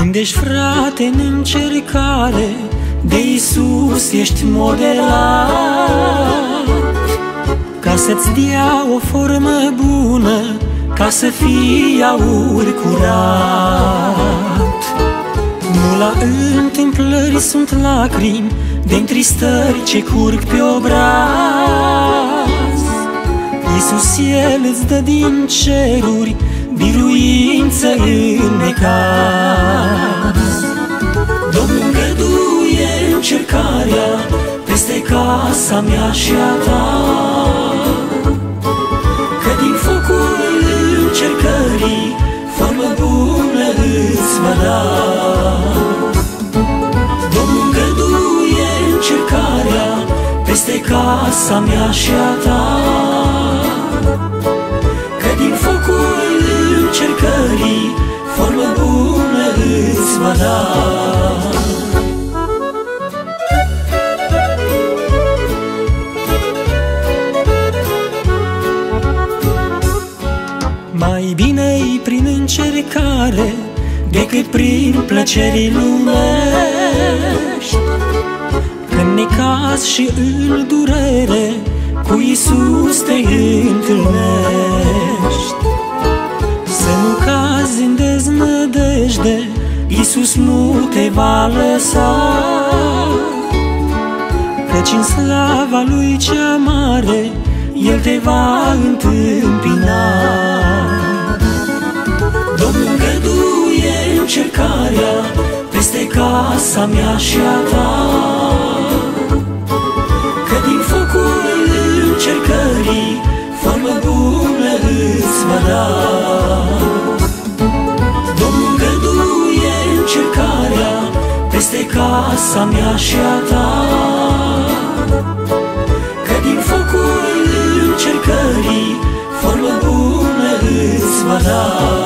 Când ești, frate, în încercare, de Iisus ești modelat, ca să-ți dea o formă bună, ca să fii aur curat. Nu la întâmplări sunt lacrimi de întristări ce curg pe obraz. Iisus, El îți dă din ceruri biruință în necaz. Domnul îngăduie încercarea peste casa mea și a ta, că din focul încercării formă bună îți va da. Domnul îngăduie încercarea peste casa mea și a ta, că din focul încercării formă bună îți va da. Mai bine-i prin încercare decât prin plăceri lumești. În necaz și în durere cu Iisus te întâlnești. Să nu cazi în deznădejde, Iisus nu te va lăsa, căci în slava Lui cea mare El te va întâmpina. Domnul îngăduie încercarea peste casa mea și a ta, că din focul încercării formă bună îți va da. Domnul îngăduie încercarea peste casa mea și a ta, că din focul încercării formă bună îți va da.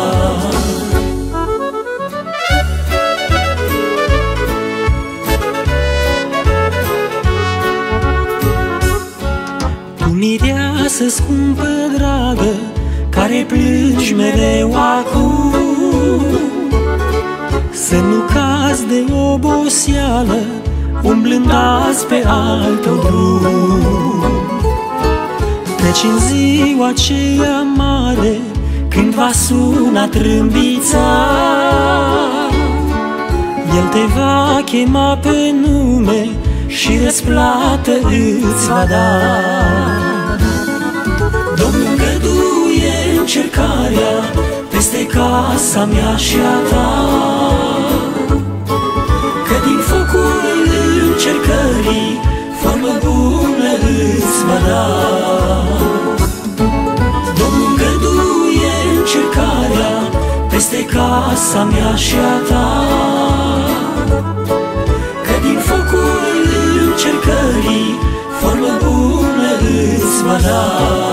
Tu, mireasă scumpă, dragă, care plângi mereu acum, să nu cazi de oboseală umblând azi pe alt drum. Căci în ziua aceea mare, când va suna trâmbița, El te va chema pe nume și răsplată îți va da. Domnul îngăduie încercarea peste casa mea și a ta, că din focul încercării formă bună îți va da. Domnul îngăduie încercarea peste casa mea și a ta, că din focul încercării formă bună îți va da.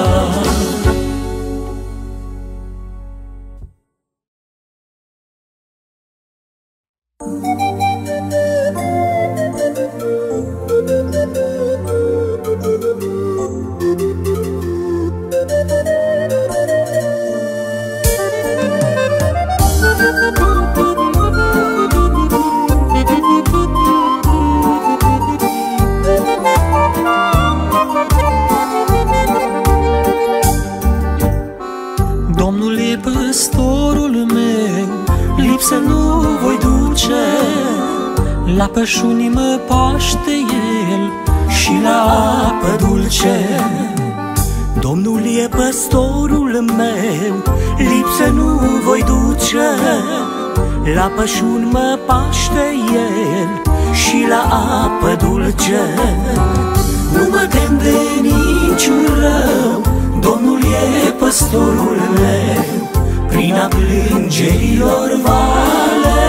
Domnul e păstorul meu, lipsă nu voi duce. La pășuni mă paște El și la apă dulce. Domnul e păstorul meu, lipsă nu voi duce. La pășuni mă paște El și la apă dulce. Nu mă tem de niciun rău, Domnul e păstorul meu, prin a plângerilor vale.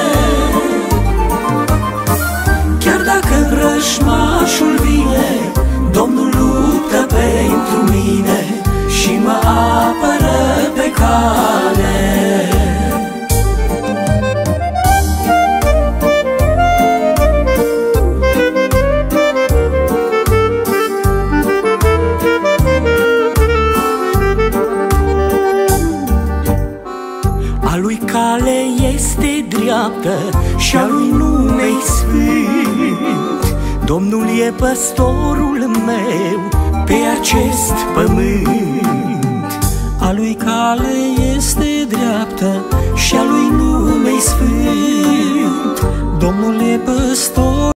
Chiar dacă vrăjmașul vine, Domnul luptă pentru mine și mă apără pe cale. A lui cale este dreaptă, dreaptă și a lui numei sfânt. Domnul e păstorul meu pe acest pământ. A lui cale este dreaptă și a lui numei sfânt. Domnul e păstor